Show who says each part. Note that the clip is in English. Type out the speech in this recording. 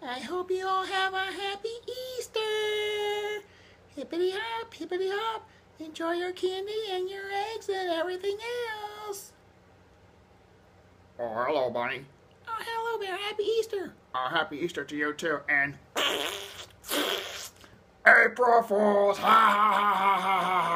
Speaker 1: I hope you all have a happy Easter. Hippity hop, hippity hop. Enjoy your candy and your eggs and everything else.
Speaker 2: Oh, hello, Bunny.
Speaker 1: Oh, hello there. Happy Easter.
Speaker 2: Happy Easter to you, too. And April Fools! Ha ha ha ha ha ha!